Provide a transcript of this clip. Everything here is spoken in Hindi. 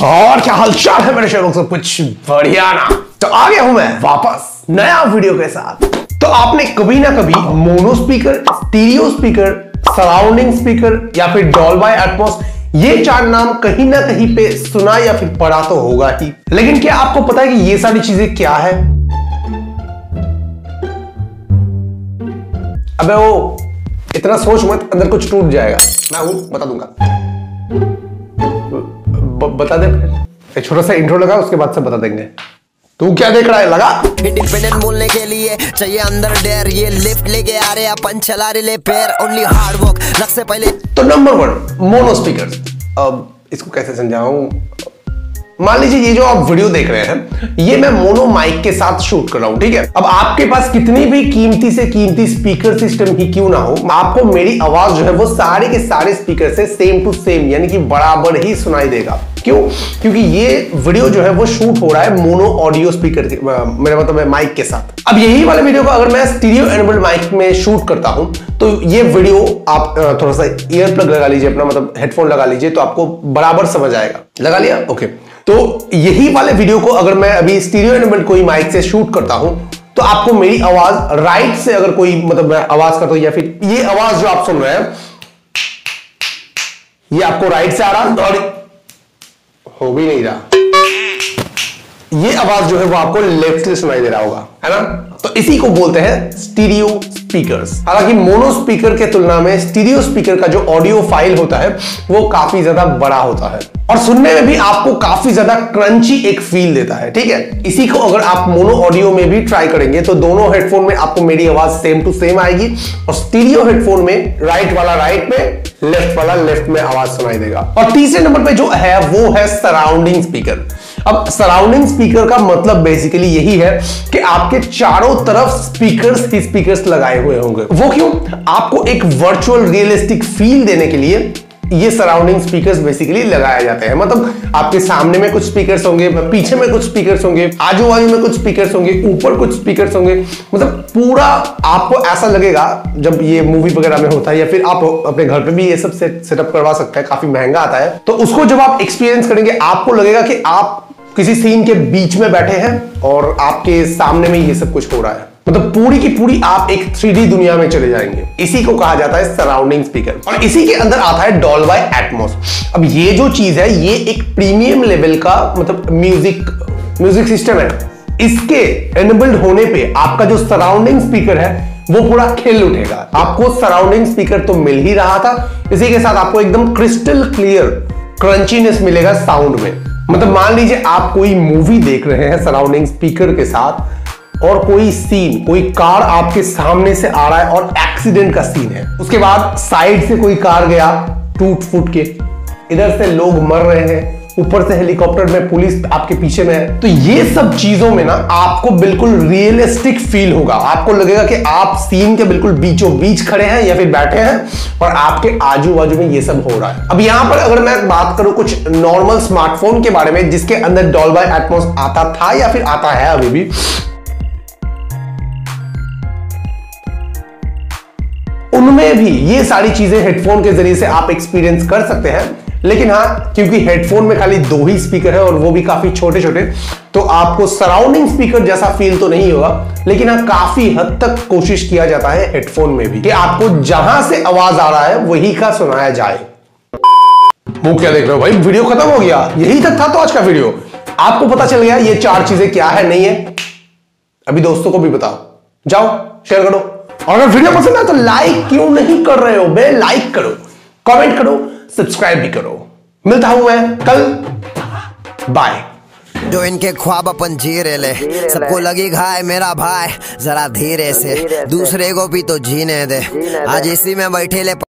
और क्या हालचाल है मेरे शहरों से, कुछ बढ़िया ना। तो आ गया हूं मैं वापस नया वीडियो के साथ। तो आपने कभी ना कभी mono speaker, stereo speaker, surrounding speaker या फिर डॉल्बी एटमॉस, ये चार नाम कहीं ना कहीं पे सुना या फिर पढ़ा तो होगा ही। लेकिन क्या आपको पता है कि ये सारी चीजें क्या है? अबे वो इतना सोच मत, अंदर कुछ टूट जाएगा। मैं हूं, बता दूंगा। बता दे फिर। एक छोटा सा इंट्रो लगा, उसके बाद से बता देंगे। तू क्या देख रहा है? लगा इंडिपेंडेंट बोलने के लिए चाहिए अंदर डेयर, ये लिफ्ट लेके आ रहे अपन चला रहे ले पैर, ओनली हार्ड वर्क लग से पहले। तो नंबर 1 मोनो स्पीकर। अब इसको कैसे समझाऊं? मान लीजिए ये जो आप वीडियो देख रहे हैं, ये मैं मोनो माइक के साथ शूट कर रहा हूं, ठीक है। अब आपके पास कितनी भी कीमती से कीमती स्पीकर सिस्टम ही क्यों ना हो, आपको मेरी आवाज जो है वो सारे के सारे स्पीकर से सेम टू सेम यानी कि बराबर ही सुनाई देगा। क्यों? क्योंकि ये वीडियो जो है वो शूट हो रहा है मोनो ऑडियो स्पीकर, मेरा मतलब है माइक के साथ। अब यही वाले वीडियो को अगर मैं स्टीरियो एनेबल्ड माइक में शूट करता हूं, तो ये वीडियो आप थोड़ा सा ईयर प्लग लगा लीजिए, अपना मतलब हेडफोन लगा लीजिए, तो आपको बराबर समझ आएगा। लगा लिया? ओके। तो यही वाले वीडियो को अगर मैं अभी स्टीरियो एनेबल्ड कोई माइक से शूट करता हूं, तो आपको मेरी आवाज राइट से अगर कोई मतलब मैं आवाज करता हूं, या फिर ये आवाज जो आप सुन रहे हैं, ये आपको राइट से आ रहा और हो भी नहीं रहा, ये आवाज जो है वो आपको लेफ्ट से सुनाई दे रहा होगा, है ना? तो इसी को बोलते हैं स्टीरियो स्पीकर्स। हालांकि मोनो स्पीकर के तुलना में स्टीरियो स्पीकर का जो ऑडियो फाइल होता है वो काफी ज्यादा बड़ा होता है और सुनने में भी आपको काफी ज्यादा क्रंची एक फील देता है, ठीक है। इसी को अगर आप मोनो ऑडियो में भी ट्राई करेंगे तो दोनों हेडफोन में आपको मेरी आवाज सेम टू सेम आएगी और स्टीरियो हेडफोन में राइट वाला राइट में, लेफ्ट वाला लेफ्ट में आवाज सुनाई देगा। और तीसरे नंबर पे जो है वो है सराउंडिंग स्पीकर। अब सराउंडिंग स्पीकर का मतलब बेसिकली यही है कि आपके चारों तरफ स्पीकर्स ही स्पीकर्स लगाए हुए होंगे। वो क्यों? आपको एक वर्चुअल रियलिस्टिक फील देने के लिए ये सराउंडिंग स्पीकर्स बेसिकली लगाए जाते हैं। मतलब आपके सामने में कुछ स्पीकर्स होंगे, पीछे में कुछ स्पीकर्स होंगे, आजू बाजू में कुछ स्पीकर्स होंगे, ऊपर कुछ स्पीकर्स होंगे। मतलब पूरा आपको ऐसा लगेगा, जब ये मूवी वगैरह में होता है या फिर आप अपने घर पे भी ये सब सेटअप करवा सकते हैं, काफी महंगा आता है। तो उसको जब आप एक्सपीरियंस करेंगे, आपको लगेगा कि आप किसी सीन के बीच में बैठे हैं और आपके सामने में ये सब कुछ हो रहा है। मतलब पूरी की पूरी आप एक 3D दुनिया में चले जाएंगे। इसी को कहा जाता है सराउंडिंग स्पीकर और इसी के अंदर आता है डॉल्बी एटमॉस। अब ये जो चीज है, ये एक प्रीमियम लेवल का मतलब म्यूजिक सिस्टम है। इसके एनेबल्ड होने पे आपका जो सराउंडिंग स्पीकर है वो पूरा खिल उठेगा। आपको सराउंडिंग स्पीकर तो मिल ही रहा था, इसी के साथ आपको एकदम क्रिस्टल क्लियर क्रंचीनेस मिलेगा साउंड में। मतलब मान लीजिए आप कोई मूवी देख रहे हैं सराउंडिंग स्पीकर के साथ और कोई सीन, कोई कार आपके सामने से आ रहा है और एक्सीडेंट का सीन है, उसके बाद साइड से कोई कार गया टूट फूट के, इधर से लोग मर रहे हैं, ऊपर से हेलीकॉप्टर में पुलिस आपके पीछे में है। तो ये सब चीजों में ना आपको बिल्कुल रियलिस्टिक फील होगा। आपको लगेगा कि आप सीन के बिल्कुल बीचों बीच खड़े हैं या फिर बैठे हैं और आपके आजू बाजू में ये सब हो रहा है। अब यहां पर अगर मैं बात करूं कुछ नॉर्मल स्मार्टफोन के बारे में जिसके अंदर डॉल्बी एटमॉस आता था या फिर आता है अभी भी, उनमें भी ये सारी चीजें हेडफोन के जरिए से आप एक्सपीरियंस कर सकते हैं। लेकिन हाँ, क्योंकि हेडफोन में खाली 2 ही स्पीकर है और वो भी काफी छोटे छोटे, तो आपको सराउंडिंग स्पीकर जैसा फील तो नहीं होगा। लेकिन हाँ, काफी हद तक कोशिश किया जाता है हेडफोन में भी कि आपको जहां से आवाज आ रहा है वही का सुनाया जाए। वो क्या देख रहे हो भाई? वीडियो खत्म हो गया, यही तक था तो आज का वीडियो। आपको पता चल गया ये 4 चीजें क्या है नहीं है? अभी दोस्तों को भी बताओ, जाओ शेयर करो। और अगर वीडियो पसंद है तो लाइक क्यों नहीं कर रहे हो बे? लाइक करो, कमेंट करो, सब्सक्राइब भी करो। मिलता हूं मैं कल, बाय। जो इनके ख्वाब अपन जी रहे ले, सबको लगी घाय मेरा भाई, जरा धीरे से दूसरे को भी तो जीने दे। आज इसी में बैठे ले।